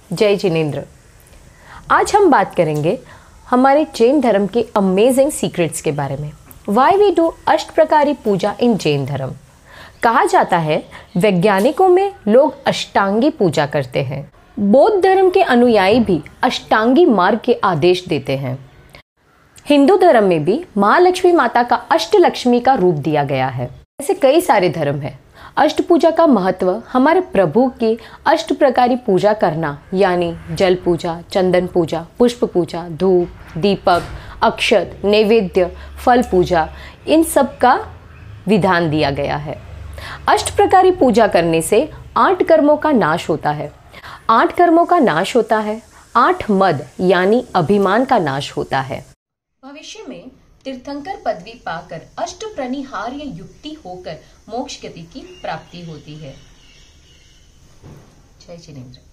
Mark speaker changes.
Speaker 1: जय जिनेंद्र। आज हम बात करेंगे हमारे जैन धर्म के अमेजिंग सीक्रेट्स के बारे में। वाई वी डू अष्ट प्रकारी पूजा इन जैन धर्म। कहा जाता है वैज्ञानिकों में लोग अष्टांगी पूजा करते हैं। बौद्ध धर्म के अनुयायी भी अष्टांगी मार्ग के आदेश देते हैं। हिंदू धर्म में भी महालक्ष्मी माता का अष्टलक्ष्मी का रूप दिया गया है। ऐसे कई सारे धर्म हैं। अष्ट पूजा का महत्व हमारे प्रभु की अष्ट प्रकारी पूजा करना, यानी जल पूजा, चंदन पूजा, पुष्प पूजा, धूप, दीपक, अक्षत, नैवेद्य, फल पूजा, इन सब का विधान दिया गया है। अष्ट प्रकारी पूजा करने से 8 कर्मों का नाश होता है। 8 कर्मों का नाश होता है। 8 मद यानी अभिमान का नाश होता है। भविष्य में तीर्थंकर पदवी पाकर अष्ट प्रणिहार्य युक्ति होकर मोक्ष गति की प्राप्ति होती है। जय जिनेंद्र।